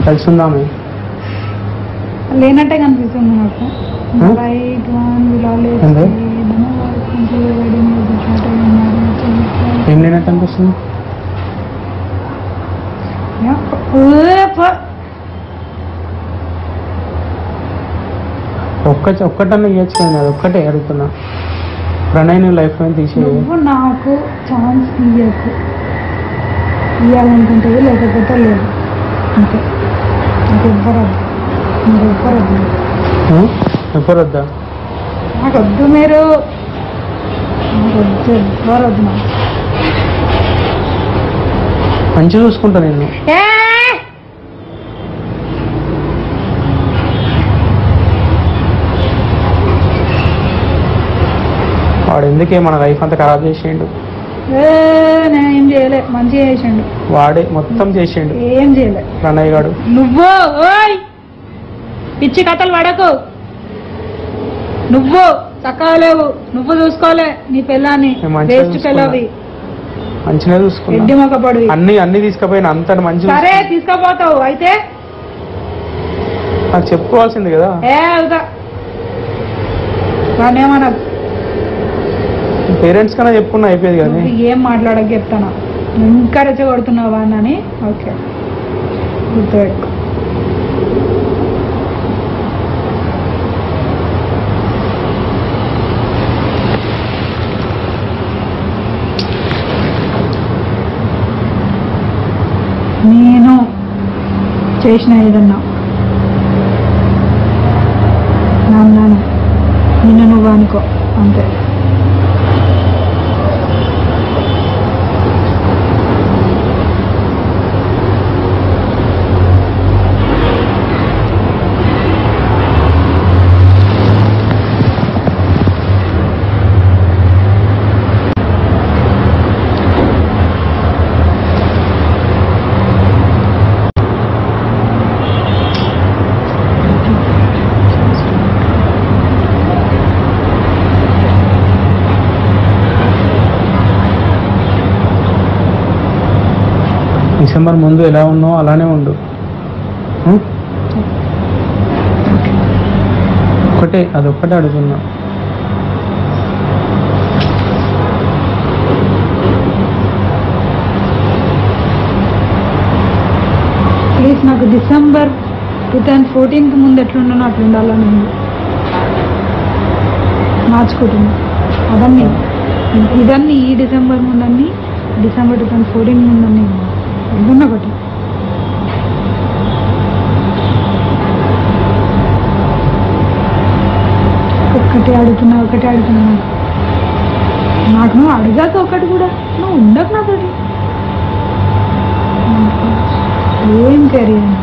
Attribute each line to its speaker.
Speaker 1: కలిసి ఉందామే
Speaker 2: లేనట్టే కనిపిస్తుంది నాకు.
Speaker 1: ఏం లేనట్టు అనిపిస్తుంది? ఒక్కటన్నా ఇవ్వచ్చు కదా, అది ఒక్కటే అడుగుతున్నా. ప్రణయ్ నువ్వు లైఫ్లో తీసేది.
Speaker 2: నువ్వు నాకు ఛాన్స్ ఇవ్వకు, ఇవ్వాలనుకుంటుంది, లేకపోతే లేదు అంతే. నాకు ఎవ్వరద్దు, మీరు ఎవ్వరద్దు,
Speaker 1: ఎవ్వరొద్దా?
Speaker 2: నాకు వద్దు, మీరు నాకు వద్దు, ఎవ్వరొద్దు. నాకు
Speaker 1: మంచిగా చూసుకుంటా నేను. వాడు ఎందుకే మన లైఫ్ అంతా ఖరాబ్ చేసేయండు?
Speaker 2: నేనేం చేయలే, మంచిగా చేసిండు.
Speaker 1: వాడే మొత్తం చేసిండు.
Speaker 2: ఏం చేయలే
Speaker 1: ప్రణయ్ గాడు.
Speaker 2: నువ్వు పిచ్చి కథలు పడకు, నువ్వు చక్కగా లేవు, నువ్వు చూసుకోలే నీ పిల్లాన్ని. వేస్ట్ పిల్లవి,
Speaker 1: మంచిగా చూసుకున్నా.
Speaker 2: ఎడ్డి మొక్కపడు.
Speaker 1: అన్ని తీసుకుపోయిన అంత మంచి.
Speaker 2: సరే తీసుకుపోతావు అయితే
Speaker 1: నాకు చెప్పుకోవాల్సింది కదా.
Speaker 2: వాడేమన్నా
Speaker 1: పేరెంట్స్ కన్నా చెప్పుకున్నా అయిపోయేది కదా.
Speaker 2: ఏం మాట్లాడక చెప్తాను, ఇంకా రెచ్చగొడుతున్నావా అని. ఓకే గుర్తుపెట్టుకో. నేను చేసిన ఏదన్నా నాన్నను నిన్ను నువ్వు అనుకో అంతే.
Speaker 1: డిసెంబర్ ముందు ఎలా ఉన్నావు అలానే ఉండు. అదొక్కటే అడుగుతున్నా.
Speaker 2: ప్లీజ్ నాకు డిసెంబర్ 2014 ముందు ఎట్లున్నానో అట్లా ఉండాలని ఉంది. మార్చుకుంటున్నా అవన్నీ, ఇవన్నీ ఈ డిసెంబర్ ముందన్నీ, డిసెంబర్ 2014 ముందన్నీ ఎల్లున్న ఒకటి. ఒకటి అడుగుతున్నా నాకు నువ్వు అడిగాక ఒకటి కూడా నువ్వు ఉండకు నాతోటి. ఏం కెరీర్